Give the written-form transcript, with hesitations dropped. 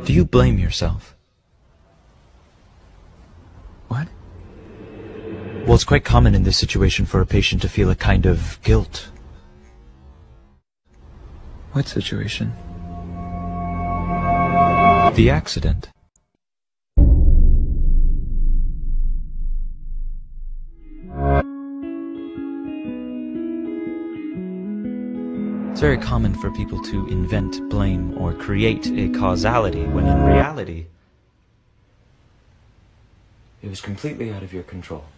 Do you blame yourself? What? Well, it's quite common in this situation for a patient to feel a kind of guilt. What situation? The accident. It's very common for people to invent blame or create a causality when in reality, it was completely out of your control.